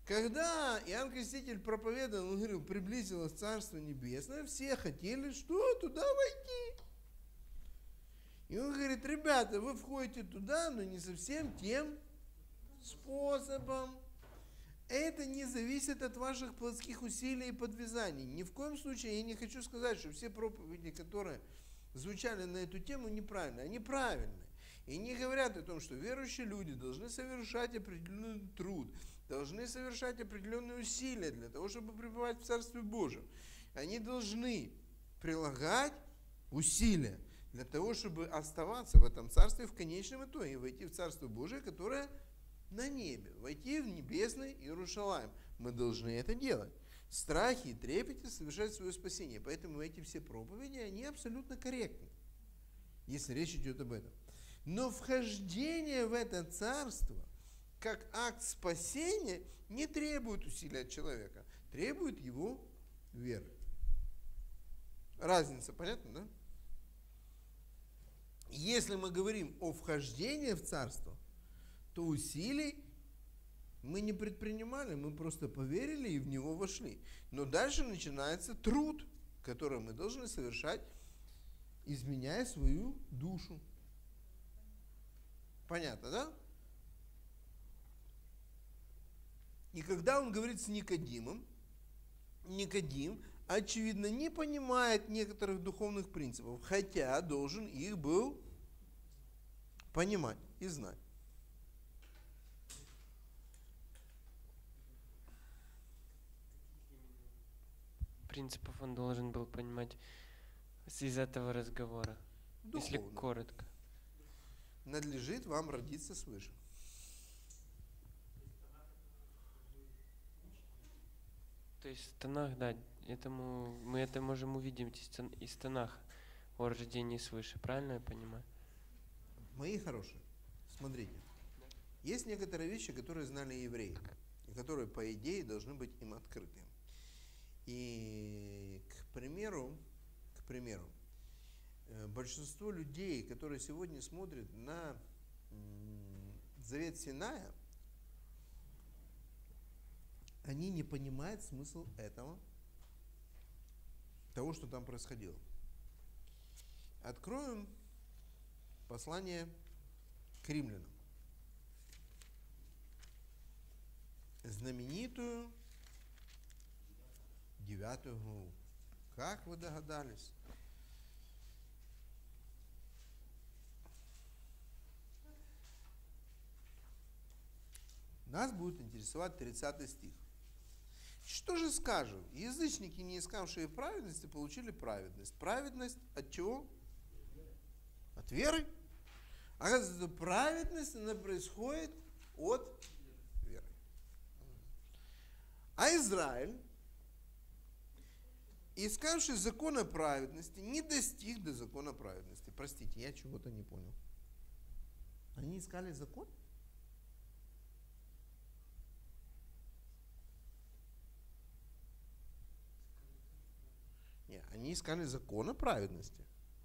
Когда Иоанн Креститель проповедовал, он говорил, приблизилось Царство Небесное, все хотели что? Туда войти. И он говорит, ребята, вы входите туда, но не совсем тем способом. Это не зависит от ваших плотских усилий и подвязаний. Ни в коем случае я не хочу сказать, что все проповеди, которые звучали на эту тему, неправильные. Они правильные. И не говорят о том, что верующие люди должны совершать определенный труд, должны совершать определенные усилия для того, чтобы пребывать в Царстве Божьем. Они должны прилагать усилия для того, чтобы оставаться в этом Царстве в конечном итоге, войти в Царство Божие, которое на небе, войти в небесный Иерушалаим. Мы должны это делать. В страхе и трепете совершать свое спасение. Поэтому эти все проповеди, они абсолютно корректны, если речь идет об этом. Но вхождение в это царство, как акт спасения, не требует усилия от человека, требует его веры. Разница, понятно, да? Если мы говорим о вхождении в царство, то усилий мы не предпринимали, мы просто поверили и в него вошли. Но дальше начинается труд, который мы должны совершать, изменяя свою душу. Понятно, да? И когда он говорит с Никодимом, Никодим, очевидно, не понимает некоторых духовных принципов, хотя должен их был понимать и знать. Принципов он должен был понимать из этого разговора, Духовно. если коротко. Надлежит вам родиться свыше. То есть в Танах, да, мы это можем увидеть из Танаха о рождении свыше, правильно я понимаю? Мои хорошие, смотрите, есть некоторые вещи, которые знали евреи, и которые, по идее, должны быть им открыты. И, к примеру, большинство людей, которые сегодня смотрят на Завет Синая, они не понимают смысл этого, того, что там происходило. Откроем послание к римлянам. Знаменитую 9 главу. Как вы догадались? Нас будет интересовать 30 стих. Что же скажем? Язычники, не искавшие праведности, получили праведность. Праведность от чего? От веры. Оказывается, праведность, она происходит от веры. А Израиль, искавший закона праведности, не достиг до закона праведности. Простите, я чего-то не понял. Они искали закон? Нет, они искали закона праведности.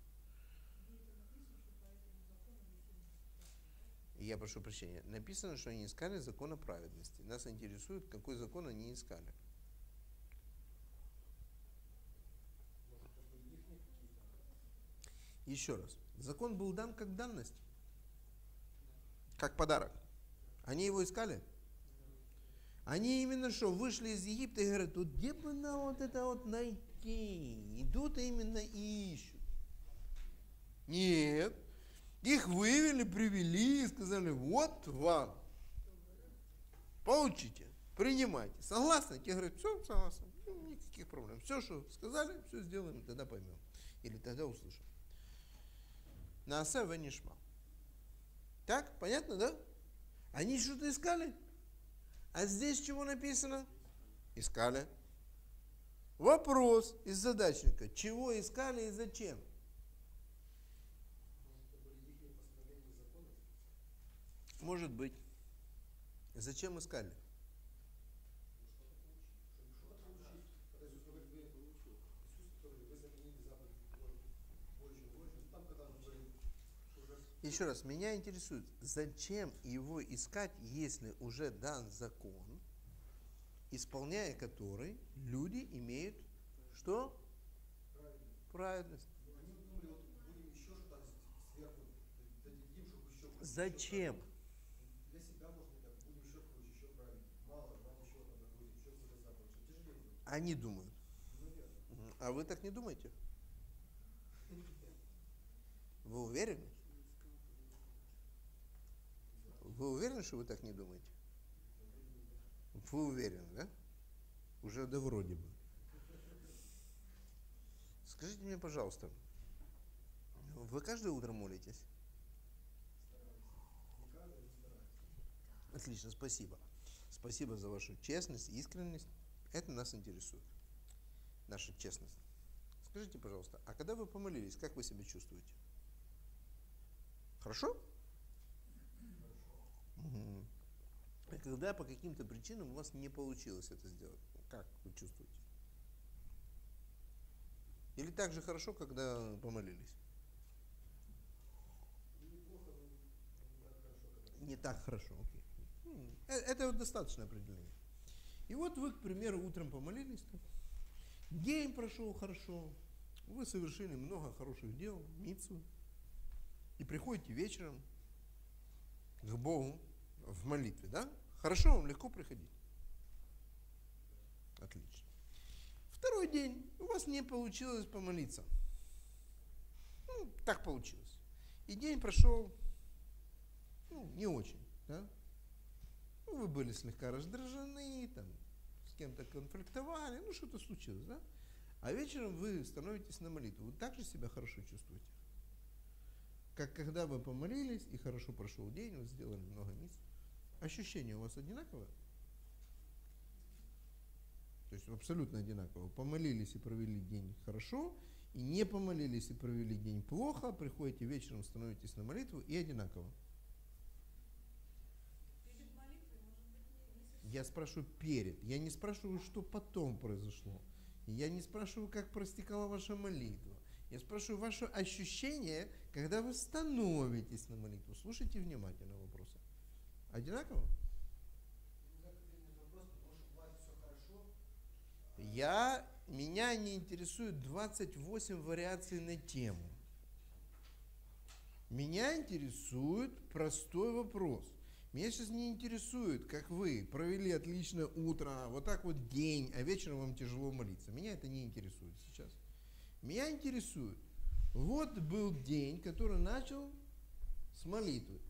И я прошу прощения. Написано, что они искали закона праведности. Нас интересует, какой закон они искали. Еще раз. Закон был дан как данность. Как подарок. Они его искали? Они именно что, вышли из Египта и говорят, вот где бы нам вот это вот найти? Идут именно и ищут. Нет. Их вывели, привели и сказали, вот вам. Получите, принимайте. Согласны? Те говорят, все, согласны. Никаких проблем. Все, что сказали, все сделаем, тогда поймем. Или тогда услышим. Наасе венишма. Так, понятно, да? Они что-то искали? А здесь чего написано? Искали. Вопрос из задачника. Чего искали и зачем? Может быть. Зачем искали? Еще раз, меня интересует, зачем его искать, если уже дан закон, исполняя который люди имеют что? Праведность. Они думали, вот будем еще что-то сверху дадим, чтобы еще... Зачем? Для себя, может быть, так, будем еще круче, еще правильнее. Мало, нам еще надо будет, еще более заповедь, что тяжелее будет. Они думают. Наверное. А вы так не думаете? Вы уверены? Вы уверены, что вы так не думаете? Вы уверены, да? Уже да вроде бы. Скажите мне, пожалуйста, вы каждое утро молитесь? Отлично, спасибо. Спасибо за вашу честность, искренность. Это нас интересует. Наша честность. Скажите, пожалуйста, а когда вы помолились, как вы себя чувствуете? Хорошо? Угу. А когда по каким-то причинам у вас не получилось это сделать, как вы чувствуете? Или так же хорошо, когда помолились? Неплохо, но не так хорошо. Не так хорошо, окей. Это вот достаточное определение. И вот вы, к примеру, утром помолились, день прошел хорошо, вы совершили много хороших дел, мицву, и приходите вечером к Богу в молитве, да? Хорошо, вам легко приходить? Отлично. Второй день у вас не получилось помолиться. Так получилось. И день прошел, не очень, да? Вы были слегка раздражены, там, с кем-то конфликтовали, что-то случилось, да? А вечером вы становитесь на молитву. Вы также себя хорошо чувствуете? Как когда вы помолились, и хорошо прошел день, вы сделали много мисс. Ощущения у вас одинаковые? То есть абсолютно одинаково. Помолились и провели день хорошо, и не помолились и провели день плохо, приходите вечером, становитесь на молитву и одинаково. Перед молитвой, может быть, не совсем. Я спрашиваю перед. Я не спрашиваю, что потом произошло. Я не спрашиваю, как простекала ваша молитва. Я спрашиваю ваше ощущение, когда вы становитесь на молитву. Слушайте внимательно вопросы. Одинаково? Меня не интересует 28 вариаций на тему. Меня интересует простой вопрос. Меня сейчас не интересует, как вы провели отличное утро, вот так вот день, а вечером вам тяжело молиться. Меня это не интересует сейчас. Меня интересует, вот был день, который начал с молитвы.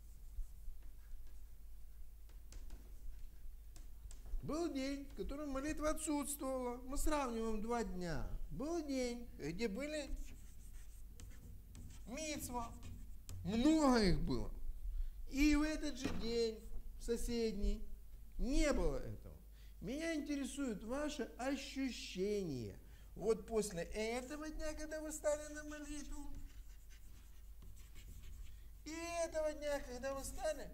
Был день, в котором молитва отсутствовала. Мы сравниваем 2 дня. Был день, где были мицва. Много их было. И в этот же день, в соседний, не было этого. Меня интересует ваше ощущение. Вот после этого дня, когда вы стали на молитву, и этого дня, когда вы стали,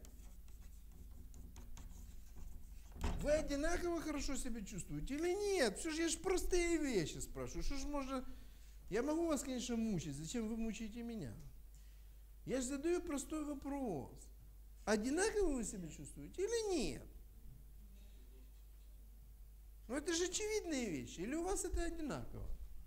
вы одинаково хорошо себя чувствуете или нет? Все же я же простые вещи спрашиваю. Что же можно... Я могу вас, конечно, мучить. Зачем вы мучаете меня? Я же задаю простой вопрос. Одинаково вы себя чувствуете или нет? Ну это же очевидные вещи. Или у вас это одинаково?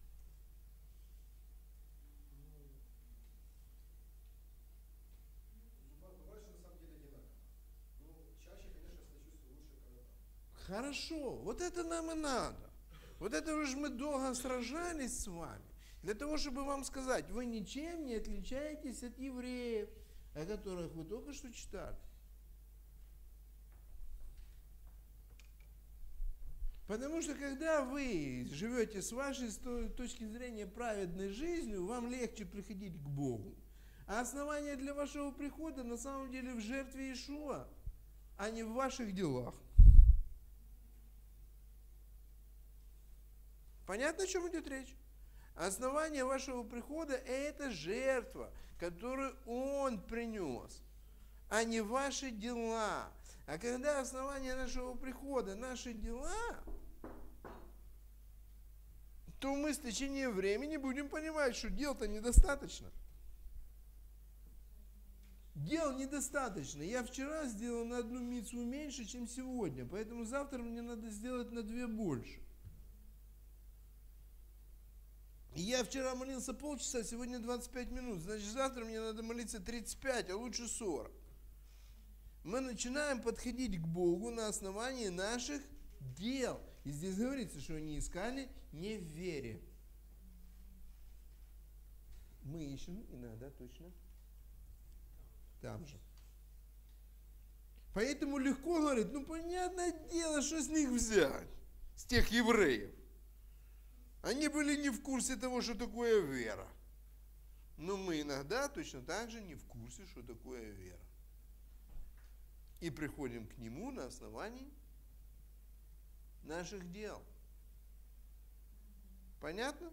Бывает, что на самом деле одинаково. Но чаще, конечно, себя чувствую лучше, когда так. Хорошо. Вот это нам и надо. Вот это уж мы долго сражались с вами. Для того, чтобы вам сказать, вы ничем не отличаетесь от евреев, о которых вы только что читали. Потому что когда вы живете с вашей точки зрения праведной жизнью, вам легче приходить к Богу. А основание для вашего прихода на самом деле в жертве Иешуа, а не в ваших делах. Понятно, о чем идет речь? Основание вашего прихода – это жертва, которую Он принес, а не ваши дела. А когда основание нашего прихода – наши дела, то мы с течением времени будем понимать, что дел-то недостаточно. Дел недостаточно. Я вчера сделал на одну мицву меньше, чем сегодня, поэтому завтра мне надо сделать на 2 больше. И я вчера молился полчаса, сегодня 25 минут. Значит, завтра мне надо молиться 35, а лучше 40. Мы начинаем подходить к Богу на основании наших дел. И здесь говорится, что они искали не в вере. Мы ищем иногда точно там же. Поэтому легко говорить, ну понятное дело, что с них взять, с тех евреев. Они были не в курсе того, что такое вера. Но мы иногда точно так же не в курсе, что такое вера. И приходим к Нему на основании наших дел. Понятно?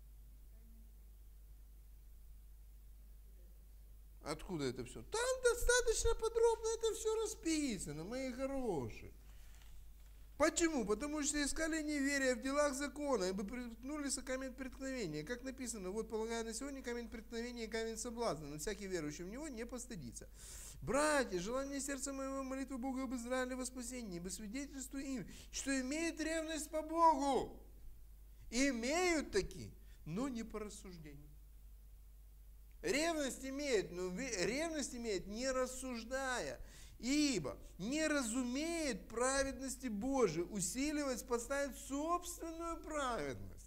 Откуда это все? Там достаточно подробно это все расписано, мои хорошие. Почему? Потому что искали неверие в делах закона, ибо приткнулись о камень преткновения. Как написано, вот полагаю на сегодня камень преткновения и камень соблазна, но всякий верующий в него не постыдится. Братья, желание сердца моего, молитву Бога об Израиле во спасении, ибо свидетельствую им, что имеют ревность по Богу. Имеют таки, но не по рассуждению. Ревность имеет, но ревность имеет не рассуждая, ибо не разумеет праведности Божией, усиливать, спасает собственную праведность.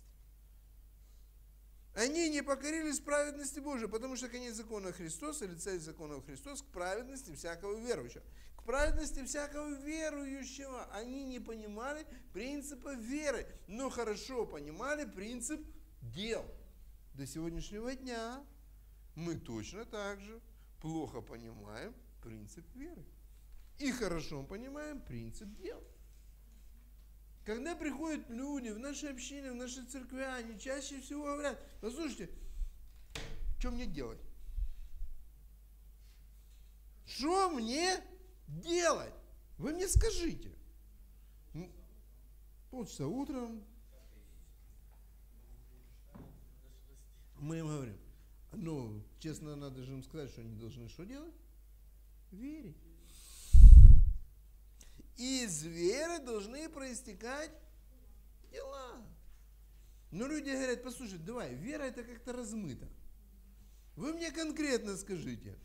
Они не покорились праведности Божией, потому что конец закона Христос, или цель закона Христос, к праведности всякого верующего. К праведности всякого верующего. Они не понимали принципа веры, но хорошо понимали принцип дел. До сегодняшнего дня мы точно так же плохо понимаем принцип веры. И хорошо понимаем принцип дел. Когда приходят люди в наши общины, в наши церкви, они чаще всего говорят: послушайте, что мне делать? Что мне делать? Вы мне скажите. Полчаса утром мы им говорим, ну, честно, надо же им сказать, что они должны что делать? Верить. Из веры должны проистекать дела. Но люди говорят: послушай, давай, вера это как-то размыто. Вы мне конкретно скажите,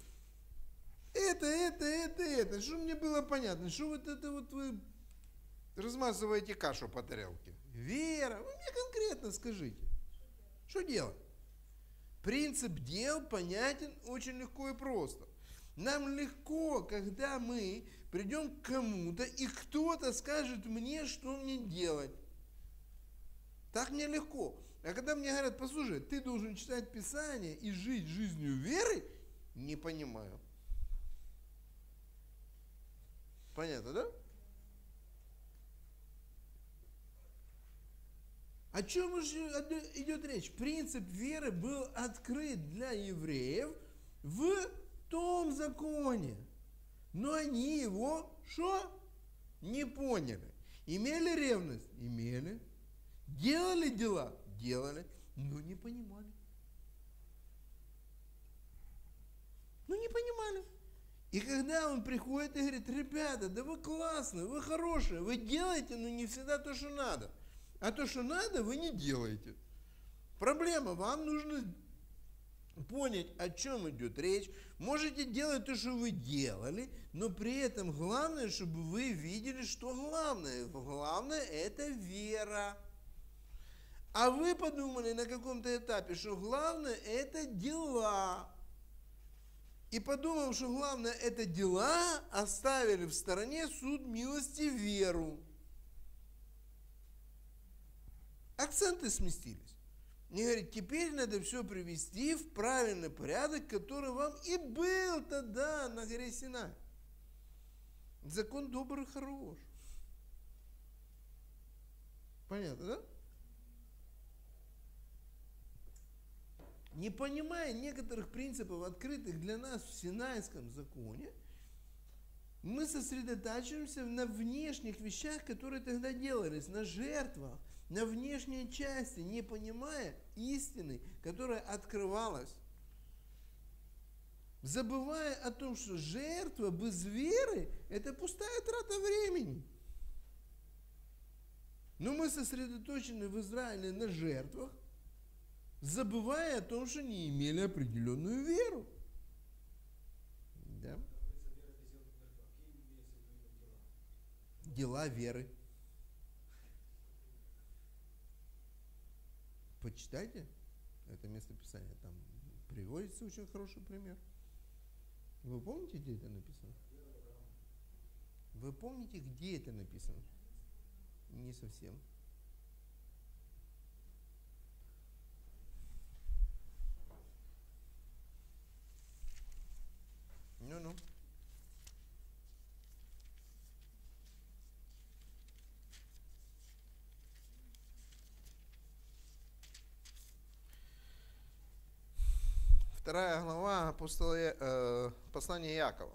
это, что мне было понятно, что вот это вот вы размазываете кашу по тарелке. Вера, вы мне конкретно скажите, что делать? Принцип дел понятен очень легко и просто. Нам легко, когда мы придем к кому-то, и кто-то скажет мне, что мне делать. Так мне легко. А когда мне говорят: послушай, ты должен читать Писание и жить жизнью веры, не понимаю. Понятно, да? О чем идет речь? Принцип веры был открыт для евреев в том законе. Но они его что? Не поняли. Имели ревность? Имели. Делали дела? Делали. Но не понимали. Не понимали. И когда он приходит и говорит: ребята, да вы классные, вы хорошие, вы делаете, но не всегда то, что надо. А то, что надо, вы не делаете. Проблема, вам нужно понять, о чем идет речь. Можете делать то, что вы делали, но при этом главное, чтобы вы видели, что главное. Главное – это вера. А вы подумали на каком-то этапе, что главное – это дела. И подумав, что главное – это дела, оставили в стороне суд милости, веру. Акценты сместились. Не говорит: теперь надо все привести в правильный порядок, который вам и был тогда на горе Синай. Закон добрый и хорош. Понятно, да? Не понимая некоторых принципов, открытых для нас в Синайском законе, мы сосредотачиваемся на внешних вещах, которые тогда делались, на жертвах, на внешней части, не понимая истины, которая открывалась забывая о том, что жертва без веры – это пустая трата времени. Но мы сосредоточены в Израиле на жертвах, забывая о том, что не имели определенную веру. Да? Дела веры. Почитайте это местописание, там приводится очень хороший пример. Вы помните, где это написано? Вы помните, где это написано? Не совсем. Ну-ну. Вторая глава послания Иакова.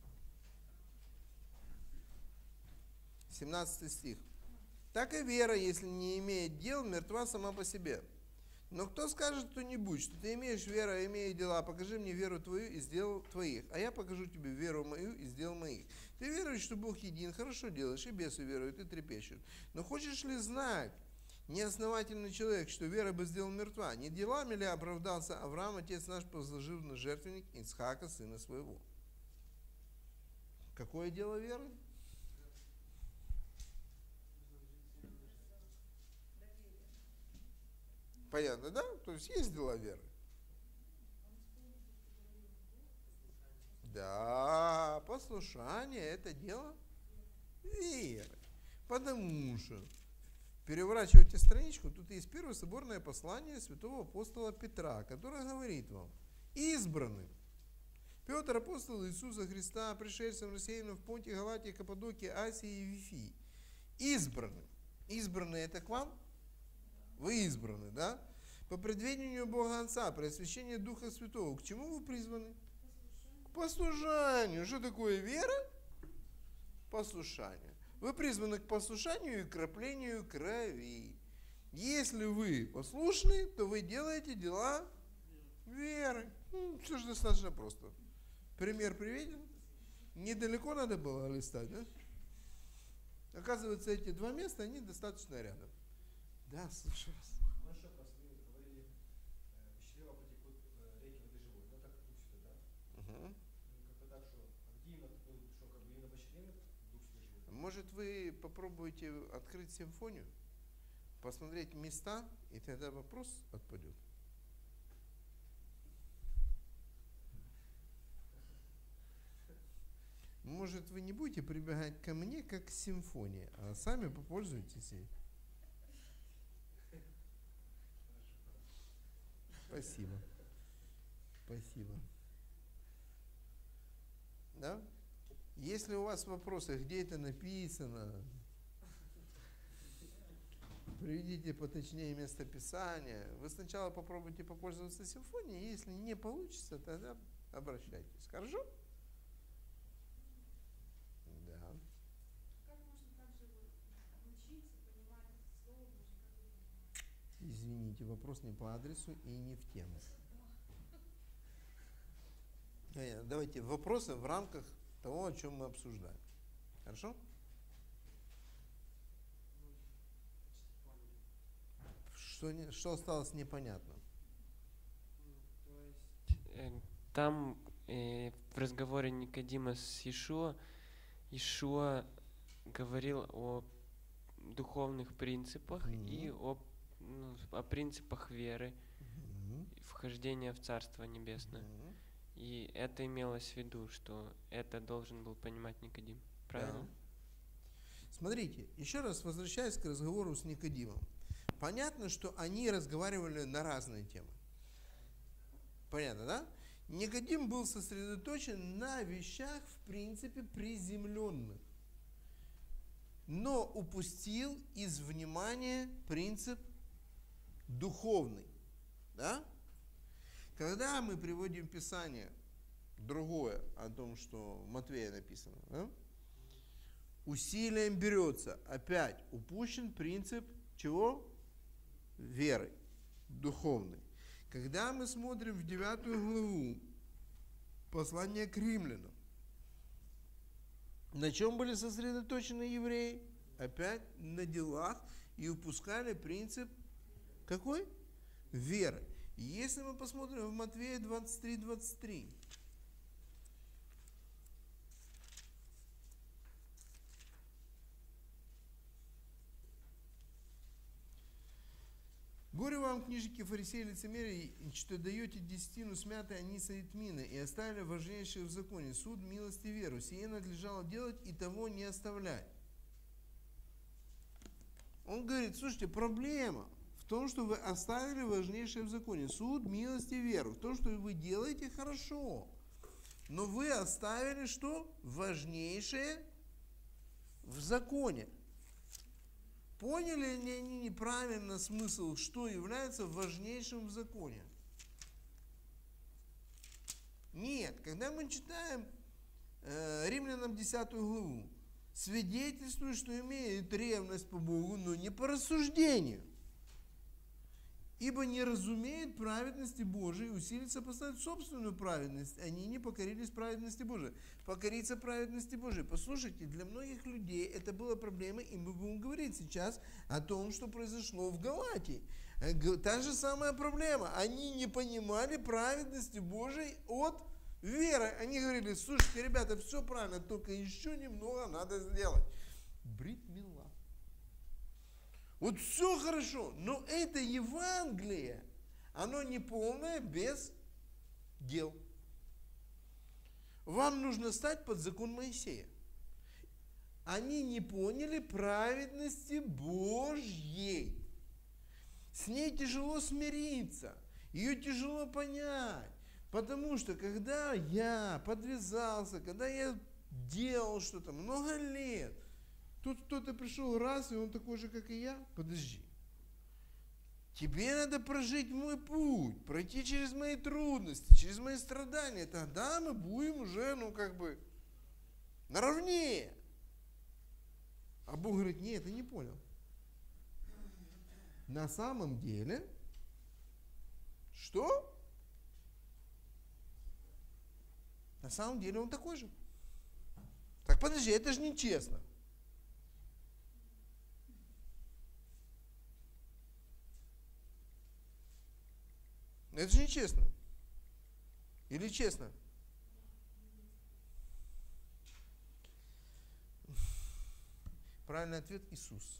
17 стих. Так и вера, если не имеет дел, мертва сама по себе. Но кто скажет кто-нибудь, что ты имеешь веру, а имею дела, покажи мне веру твою и сделал твоих, а я покажу тебе веру мою и сделал моих. Ты веруешь, что Бог един, хорошо делаешь, и бесы веруют, и трепещут. Но хочешь ли знать, неосновательный человек, что вера без дел мертва? Не делами ли оправдался Авраам, отец наш, возложив на жертвенник Ицхака, сына своего? Какое дело веры? Понятно, да? То есть есть дела веры. Да, послушание – это дело веры. Потому что, переворачивайте страничку, тут есть первое соборное послание святого апостола Петра, которое говорит вам: избранным. Петр, апостол Иисуса Христа, пришельцем, рассеянным в Понте, Галатии, Каппадокии, Асии и Вифии. Избранным. Избранные – это к вам? Вы избраны, да? По предведению Бога Отца, при освящении Духа Святого. К чему вы призваны? К послушанию. Что такое вера? Послушание. Вы призваны к послушанию и краплению крови. Если вы послушны, то вы делаете дела веры. Все же достаточно просто. Пример приведен. Недалеко надо было листать, да? Оказывается, эти два места, они достаточно рядом. Да, слушаю вас. Ну еще раз вы говорили, из чрева потекут реки воды живой. Ну так Дух Святой, да? Угу. Как бы так, что где именно, что как бы именно почерпнет Дух Святой живой? Может, вы попробуете открыть симфонию, посмотреть места, и тогда вопрос отпадет. Может, вы не будете прибегать ко мне, как к симфонии, а сами попользуйтесь ей. Спасибо. Спасибо. Да? Если у вас вопросы, где это написано, приведите поточнее местописание. Вы сначала попробуйте попользоваться симфонией, если не получится, тогда обращайтесь. Хорошо? Да. Как можно также учиться, понимать Слово Божье, как вы понимаете? Извините, вопрос не по адресу и не в тему. Давайте вопросы в рамках того, о чем мы обсуждаем. Хорошо? Что осталось непонятным? Там в разговоре Никодима с Иешуа говорил о духовных принципах и о принципах веры, вхождения в Царство Небесное. И это имелось в виду, что это должен был понимать Никодим. Правильно? Да. Смотрите, еще раз возвращаясь к разговору с Никодимом. Понятно, что они разговаривали на разные темы. Понятно, да? Никодим был сосредоточен на вещах, в принципе, приземленных. Но упустил из внимания принцип духовный. Да? Когда мы приводим Писание другое о том, что в Матвея написано, да? Усилием берется, опять упущен принцип чего? Веры, духовной. Когда мы смотрим в 9 главу Послание к римлянам. На чем были сосредоточены евреи? Опять на делах, и упускали принцип какой? Веры. Если мы посмотрим в Матфея 23:23. Горе вам, книжники, фарисеи, лицемерие, что даете десятину смятой аниса и тмина, и оставили важнейшее в законе, суд, милость и веру. Сие надлежало делать, и того не оставлять. Он говорит, слушайте, проблема в том, что вы оставили важнейшее в законе, суд, милость и веру. В том, что вы делаете, хорошо, но вы оставили что? Важнейшее в законе. Поняли ли они неправильно смысл, что является важнейшим в законе? Нет. Когда мы читаем Римлянам 10 главу, свидетельствует, что имеет ревность по Богу, но не по рассуждению. Ибо не разумеют праведности Божией, усилиться поставить собственную праведность. Они не покорились праведности Божией. Покориться праведности Божией. Послушайте, для многих людей это была проблема, и мы будем говорить сейчас о том, что произошло в Галатии. Та же самая проблема. Они не понимали праведности Божией от веры. Они говорили, слушайте, ребята, все правильно, только еще немного надо сделать. Брит мила. Вот все хорошо, но это Евангелие, оно не полное без дел. Вам нужно стать под закон Моисея. Они не поняли праведности Божьей. С ней тяжело смириться, ее тяжело понять. Потому что когда я подвязался, когда я делал что-то много лет, тут кто-то пришел раз, и он такой же, как и я. Подожди. Тебе надо прожить мой путь, пройти через мои трудности, через мои страдания. Тогда мы будем уже, наравне. А Бог говорит, нет, ты не понял. На самом деле, что? На самом деле он такой же. Так подожди, это же нечестно. Это же нечестно. Или честно? Правильный ответ – Иисус.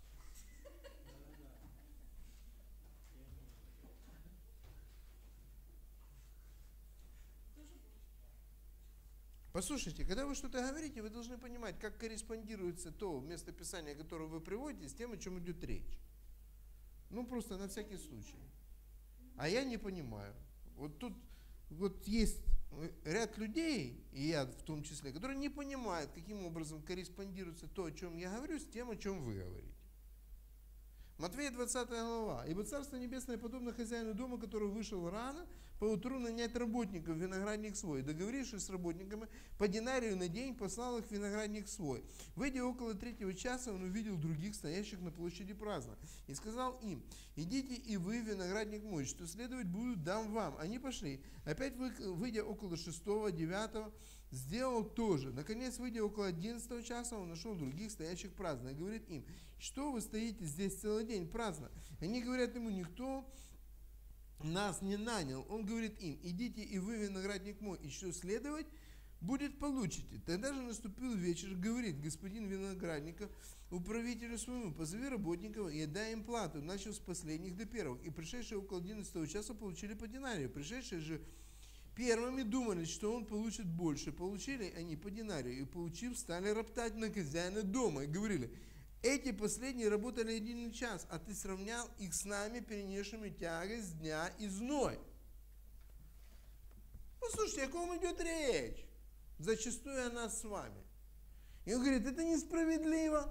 Послушайте, когда вы что-то говорите, вы должны понимать, как корреспондируется то местописание, которое вы приводите, с тем, о чем идет речь. Просто на всякий случай. А я не понимаю. Вот тут есть ряд людей, и я в том числе, которые не понимают, каким образом корреспондируется то, о чем я говорю, с тем, о чем вы говорите. Матфея 20 глава. «Ибо Царство Небесное подобно хозяину дома, который вышел рано, поутру нанять работников в виноградник свой. Договорившись с работниками, по динарию на день послал их в виноградник свой. Выйдя около 3 часа, он увидел других, стоящих на площади праздно, и сказал им, идите и вы в виноградник мой, что следовать будут, дам вам. Они пошли. Опять выйдя около 6-9, сделал то же. Наконец, выйдя около 11 часа, он нашел других, стоящих праздно, и говорит им, что вы стоите здесь целый день праздно? Они говорят ему, никто нас не нанял. Он говорит им, идите и вы виноградник мой, и что следовать будет, получите. Тогда же наступил вечер, говорит господин виноградника управителю своему, позови работников и дай им плату, начав с последних до первых. И пришедшие около 11 часа получили по динарию. Пришедшие же первыми думали, что он получит больше. Получили они по динарию, и получив, стали роптать на хозяина дома и говорили, эти последние работали 1 час, а ты сравнял их с нами, перенесшими тягость дня и зной. Послушайте, о ком идет речь? Зачастую о нас с вами. И он говорит, это несправедливо.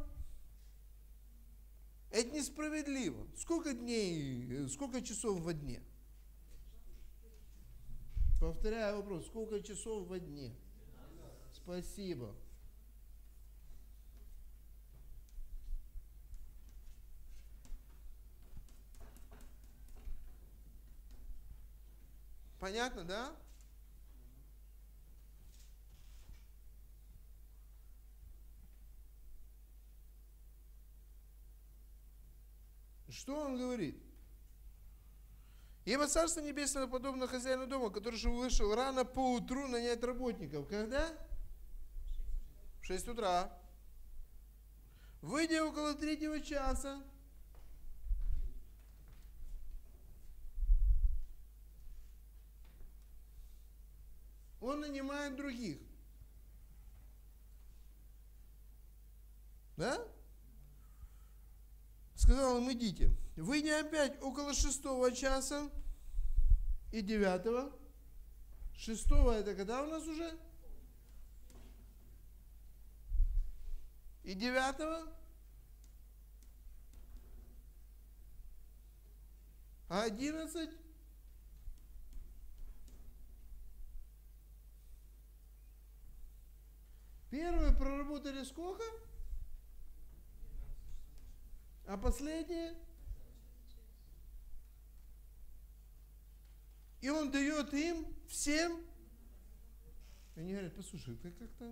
Это несправедливо. Сколько дней, сколько часов во дне? Повторяю вопрос, сколько часов во дне? Спасибо. Понятно, да? Что он говорит? Ибо Царство Небесное подобно хозяину дома, который же вышел рано поутру нанять работников. Когда? В 6 утра. Выйдя около 3 часа, он нанимает других. Да? Сказал им, идите. Выйдя опять около 6 часа и 9. 6 это когда у нас уже? И 9. А 11? Первые проработали сколько? А последние? И он дает им всем. Они говорят, послушай, ты как-то,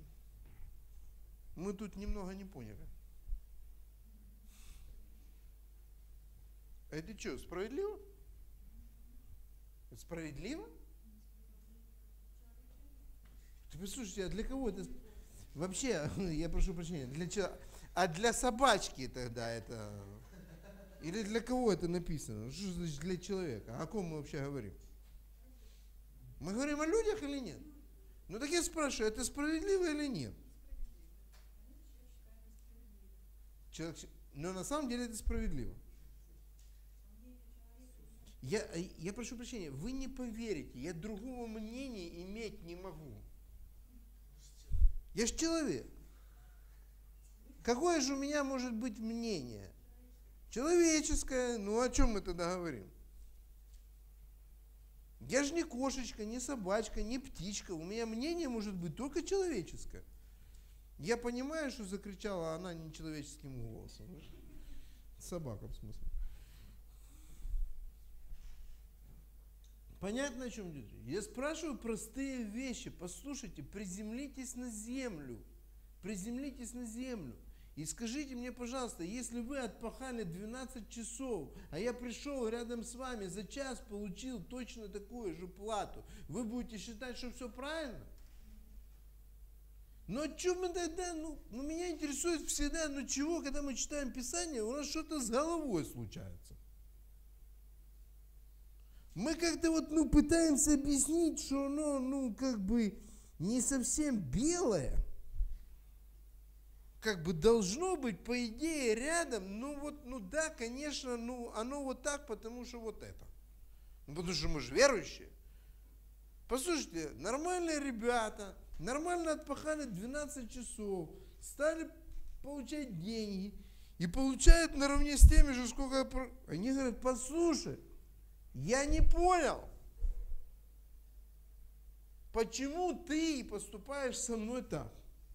мы тут немного не поняли. А это что, справедливо? Это справедливо? Ты послушайте, а для кого это? Вообще, я прошу прощения, а для собачки тогда это? Или для кого это написано? Что значит для человека? О ком мы вообще говорим? Мы говорим о людях или нет? Ну так я спрашиваю, это справедливо или нет? Но на самом деле это справедливо. Я прошу прощения, вы не поверите, я другого мнения иметь не могу. Я же человек. Какое же у меня может быть мнение? Человеческое, ну о чем мы тогда говорим? Я же не кошечка, не собачка, не птичка. У меня мнение может быть только человеческое. Я понимаю, что закричала она нечеловеческим голосом. Собака, в смысле. Понятно, о чем идет речь? Я спрашиваю простые вещи. Послушайте, приземлитесь на землю. Приземлитесь на землю. И скажите мне, пожалуйста, если вы отпахали 12 часов, а я пришел рядом с вами за час, получил точно такую же плату, вы будете считать, что все правильно? Но что мы тогда, меня интересует всегда, чего, когда мы читаем Писание, у нас что-то с головой случается. Мы как-то пытаемся объяснить, что оно, как бы не совсем белое. Как бы должно быть, по идее, рядом, да, конечно, оно вот так, потому что вот это. Потому что мы же верующие. Послушайте, нормальные ребята, нормально отпахали 12 часов, стали получать деньги и получают наравне с теми же, сколько... Они говорят, послушай, я не понял, почему ты поступаешь со мной так.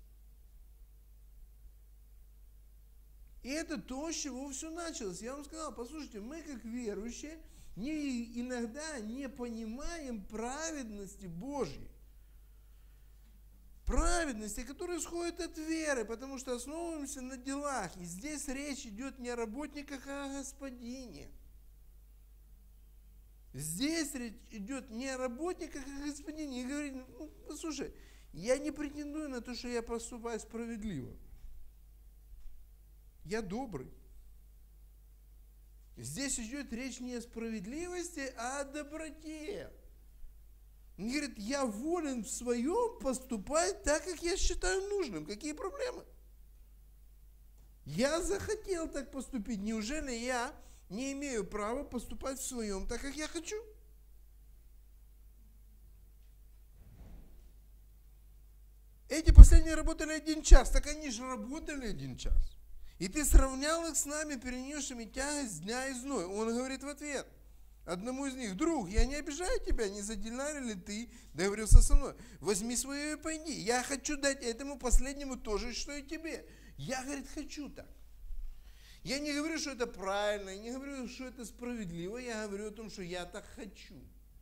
И это то, с чего все началось. Я вам сказал, послушайте, мы как верующие иногда не понимаем праведности Божьей. Праведности, которые исходят от веры, потому что основываемся на делах. И здесь речь идет не о работниках, а о Господине. Здесь речь идет не о работниках, а о Господине. И говорит, послушай, я не претендую на то, что я поступаю справедливо. Я добрый. Здесь идет речь не о справедливости, а о доброте. Он говорит, я волен в своем поступать так, как я считаю нужным. Какие проблемы? Я захотел так поступить. Неужели я не имею права поступать в своем так, как я хочу? Эти последние работали 1 час. Так они же работали 1 час. И ты сравнял их с нами, перенесшими тягость дня и зной. Он говорит в ответ одному из них, друг, я не обижаю тебя, не за динар ли ты договорился со мной? Возьми свое и пойди. Я хочу дать этому последнему то же, что и тебе. Я, говорит, хочу так. Я не говорю, что это правильно, я не говорю, что это справедливо, я говорю о том, что я так хочу.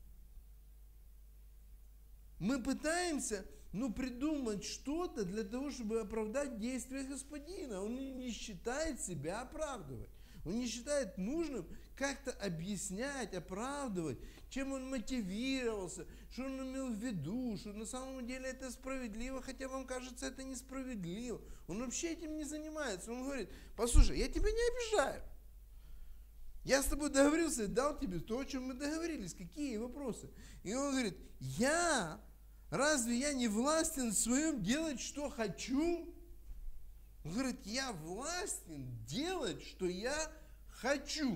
Мы пытаемся... придумать что-то для того, чтобы оправдать действия Господина. Он не считает себя оправдывать. Он не считает нужным как-то объяснять, оправдывать, чем он мотивировался, что он имел в виду, что на самом деле это справедливо, хотя вам кажется это несправедливо. Он вообще этим не занимается. Он говорит: послушай, я тебя не обижаю. Я с тобой договорился и дал тебе то, о чем мы договорились. Какие вопросы? И он говорит: разве я не властен в своем делать, что хочу? Он говорит: я властен делать, что я хочу.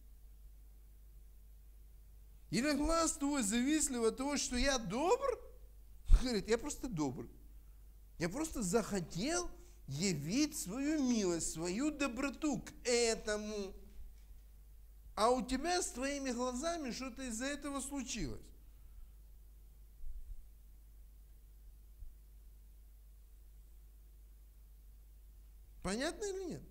Или глаз твой завистлив от того, что я добр? Он говорит: я просто добр. Я просто захотел явить свою милость, свою доброту к этому. А у тебя с твоими глазами что-то из-за этого случилось. Понятно или нет?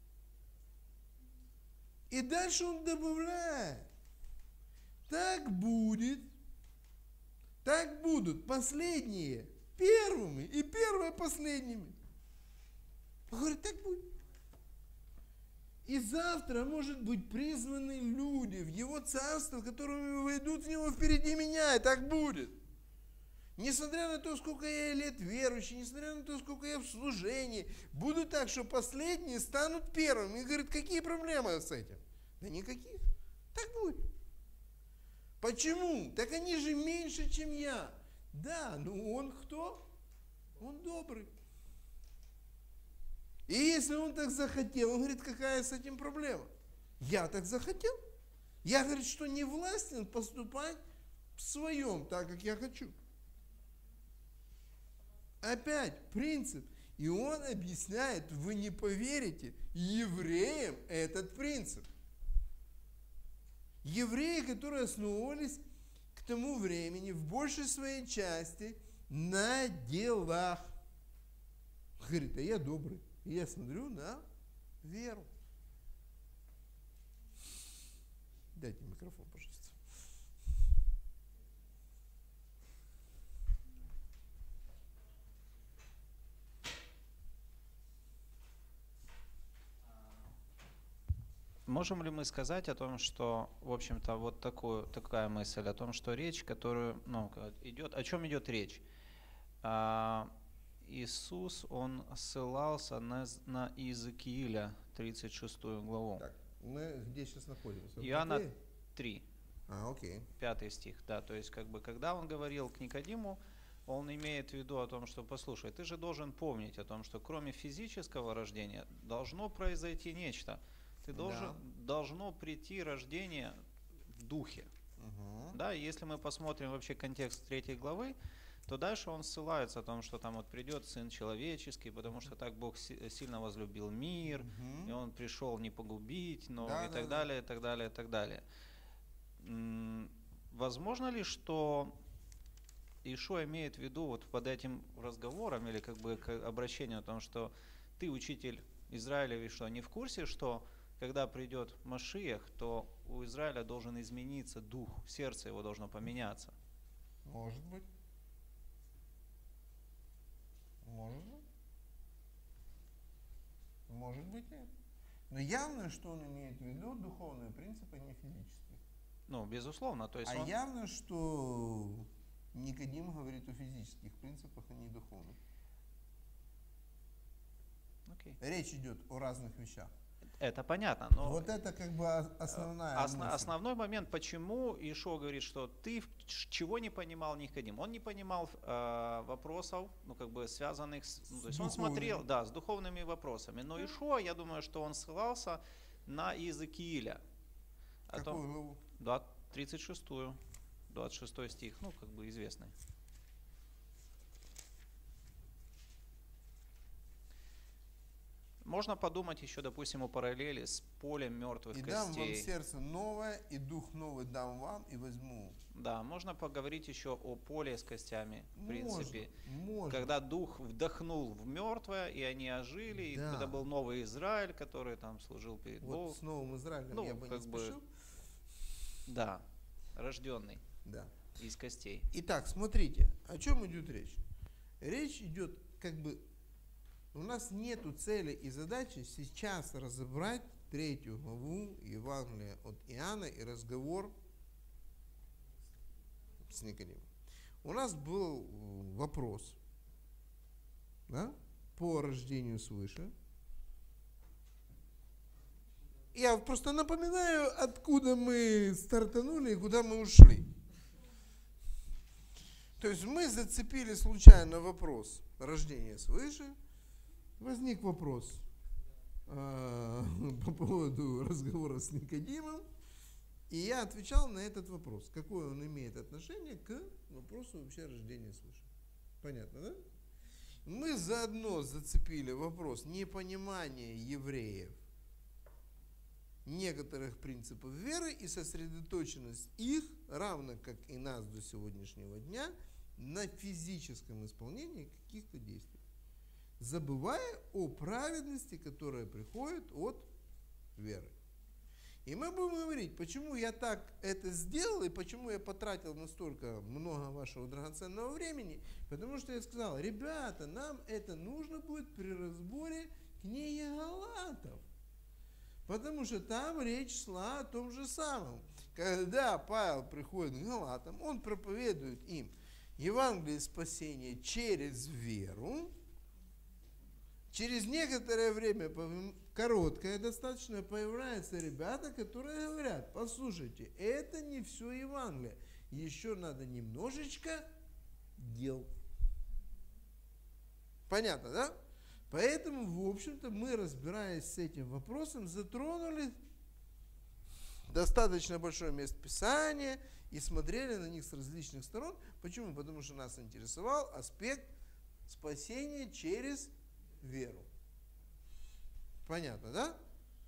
И дальше он добавляет: так будет, так будут последние первыми и первые последними. Он говорит: так будет. И завтра, может быть, призваны люди в его царство, которые войдут в него впереди меня, и так будет. Несмотря на то, сколько я лет верующий, несмотря на то, сколько я в служении, буду так, что последние станут первыми. И говорит: какие проблемы с этим? Да никаких. Так будет. Почему? Так они же меньше, чем я. Да, но он кто? Он добрый. И если он так захотел, он говорит: какая с этим проблема? Я так захотел. Я, говорит, что не властен поступать в своем, так как я хочу. Опять принцип. И он объясняет: вы не поверите, евреям этот принцип. Евреи, которые основывались к тому времени в большей своей части на делах. Говорит: а я добрый. И я смотрю на веру. Дайте микрофон, пожалуйста. Можем ли мы сказать о том, что, в общем-то, вот такая мысль о том, что речь, которую, идет, о чем идет речь?Иисус, он ссылался на Иезекииля, 36 главу. Так, мы где сейчас находимся? Иоанна 3. Окей. 5 стих, да, то есть, когда он говорил к Никодиму, он имеет в виду о том, что, послушай, ты же должен помнить о том, что кроме физического рождения должно произойти нечто. Должно прийти рождение в духе. Да, и если мы посмотрим вообще контекст 3 главы, то дальше он ссылается о том, что там вот придет Сын Человеческий, потому что так Бог сильно возлюбил мир, и Он пришел не погубить, но и так далее, и так далее, и так далее. Возможно ли, что Иешуа имеет в виду вот под этим разговором или к обращению о том, что ты, учитель Израилеви, что не в курсе, что когда придет Машиах, то у Израиля должен измениться дух, сердце его должно поменяться? Может быть. Может быть. Может быть, нет. Но явно, что он имеет в виду духовные принципы, не физические. Безусловно. То есть явно, что Никодим говорит о физических принципах, а не духовных. Okay. Речь идет о разных вещах. Это понятно. Но вот это основная мысль. Основной момент, почему Иешуа говорит, что ты чего не понимал Никодим. Он не понимал вопросов, связанных с... то есть он смотрел, с духовными вопросами. Но Иешуа, я думаю, что он ссылался на Иезекииля. Какую главу? 36-ю, 26 стих, известный. Можно подумать еще, допустим, о параллели с полем мертвых костей. И дам вам сердце новое, и дух новый дам вам, и возьму. Да, можно поговорить еще о поле с костями, в принципе. Можно. Когда дух вдохнул в мертвое, и они ожили, и это был новый Израиль, который там служил перед Богом. Вот с новым Израилем я бы не спешил. Да, рожденный из костей. Итак, смотрите, о чем идет речь. Речь идет у нас нету цели и задачи сейчас разобрать 3 главу Евангелия от Иоанна и разговор с Никодимом. У нас был вопрос, да, по рождению свыше. Я просто напоминаю, откуда мы стартанули и куда мы ушли. То есть мы зацепили случайно вопрос рождения свыше. Возник вопрос по поводу разговора с Никодимом. И я отвечал на этот вопрос. Какое он имеет отношение к вопросу вообще рождения свыше. Понятно, да? Мы заодно зацепили вопрос непонимания евреев некоторых принципов веры и сосредоточенность их, равно как и нас до сегодняшнего дня, на физическом исполнении каких-то действий, забывая о праведности, которая приходит от веры. И мы будем говорить, почему я так это сделал и почему я потратил настолько много вашего драгоценного времени, потому что я сказал, ребята, нам это нужно будет при разборе книги Галатов. Потому что там речь шла о том же самом. Когда Павел приходит к Галатам, он проповедует им Евангелие спасения через веру. Через некоторое время, короткое достаточно, появляются ребята, которые говорят, послушайте, это не все Евангелие, еще надо немножечко дел. Понятно, да? Поэтому, в общем-то, мы, разбираясь с этим вопросом, затронули достаточно большое место Писания и смотрели на них с различных сторон. Почему? Потому что нас интересовал аспект спасения через веру. Понятно, да?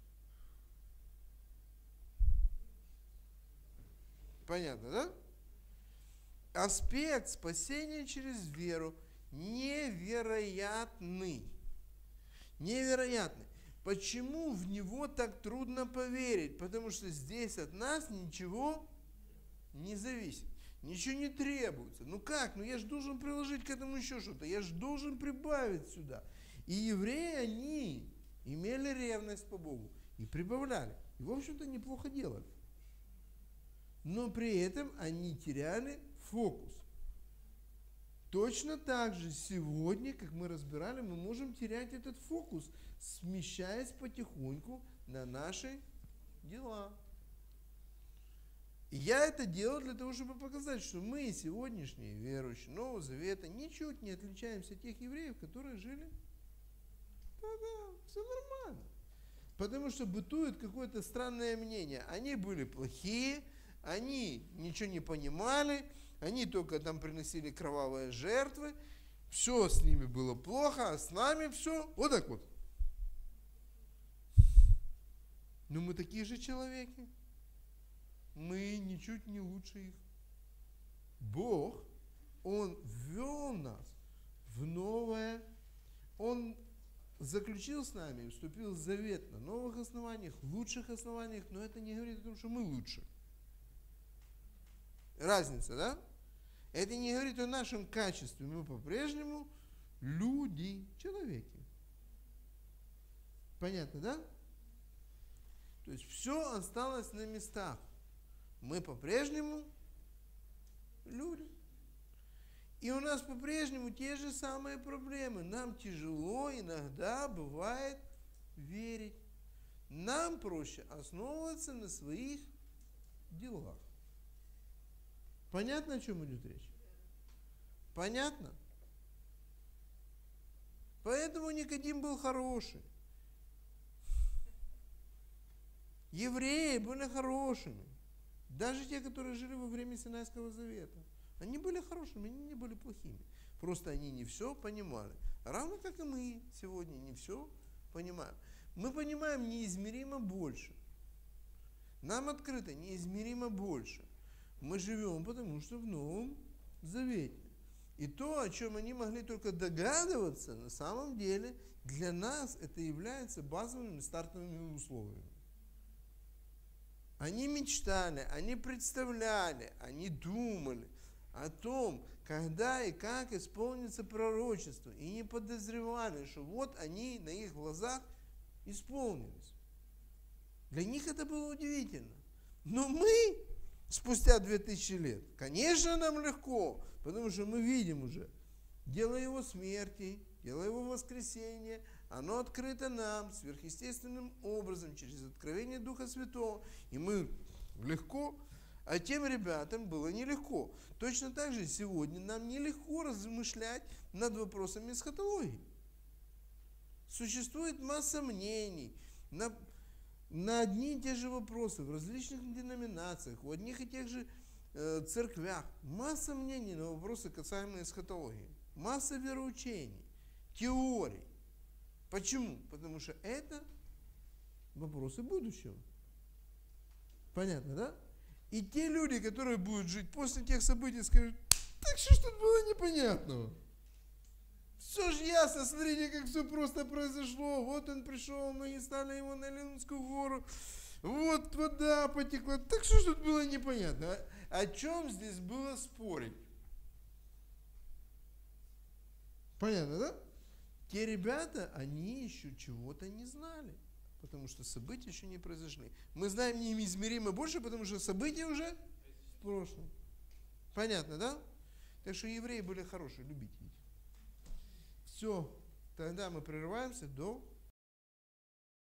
Понятно, да? Аспект спасения через веру невероятный. Невероятный. Почему в него так трудно поверить? Потому что здесь от нас ничего не зависит. Ничего не требуется. Ну как? Ну я же должен приложить к этому еще что-то. Я же должен прибавить сюда. И евреи, они имели ревность по Богу. И прибавляли. И, в общем-то, неплохо делали. Но при этом они теряли фокус. Точно так же сегодня, как мы разбирали, мы можем терять этот фокус, смещаясь потихоньку на наши дела. И я это делал для того, чтобы показать, что мы, сегодняшние верующие Нового Завета, ничуть не отличаемся от тех евреев, которые жили. Да-да, все нормально. Потому что бытует какое-то странное мнение. Они были плохие, они ничего не понимали, они только там приносили кровавые жертвы, все с ними было плохо, а с нами все вот так вот. Но мы такие же человеки. Мы ничуть не лучше их. Бог, Он ввел нас в новое, Он заключил с нами, вступил в завет на новых основаниях, лучших основаниях, но это не говорит о том, что мы лучше. Разница, да? Это не говорит о нашем качестве. Мы по-прежнему люди, человеки. Понятно, да? То есть все осталось на местах. Мы по-прежнему люди. И у нас по-прежнему те же самые проблемы. Нам тяжело иногда бывает верить. Нам проще основываться на своих делах. Понятно, о чем идет речь? Понятно? Поэтому Никодим был хороший. Евреи были хорошими. Даже те, которые жили во время Синайского завета. Они были хорошими, они не были плохими. Просто они не все понимали. Равно как и мы сегодня не все понимаем. Мы понимаем неизмеримо больше. Нам открыто неизмеримо больше. Мы живем, потому что в Новом Завете. И то, о чем они могли только догадываться, на самом деле для нас это является базовыми стартовыми условиями. Они мечтали, они представляли, они думали о том, когда и как исполнится пророчество, и не подозревали, что вот они на их глазах исполнились. Для них это было удивительно. Но мы, спустя 2000 лет, конечно, нам легко, потому что мы видим уже дело его смерти, дело его воскресения, оно открыто нам сверхъестественным образом, через откровение Духа Святого, и мы легко, а тем ребятам было нелегко. Точно так же сегодня нам нелегко размышлять над вопросами эсхатологии. Существует масса мнений на одни и те же вопросы в различных деноминациях, в одних и тех же церквях. Масса мнений на вопросы, касаемые эсхатологии. Масса вероучений, теорий. Почему? Потому что это вопросы будущего. Понятно, да? И те люди, которые будут жить после тех событий, скажут: так что ж тут было непонятного? Все же ясно, смотрите, как все просто произошло. Вот он пришел, ноги стали его на Илионскую гору. Вот вода потекла. Так что ж тут было непонятно? О чем здесь было спорить? Понятно, да? Те ребята, они еще чего-то не знали, потому что события еще не произошли. Мы знаем неизмеримо больше, потому что события уже в прошлом. Понятно, да? Так что евреи были хорошие, любите их. Все, тогда мы прерываемся до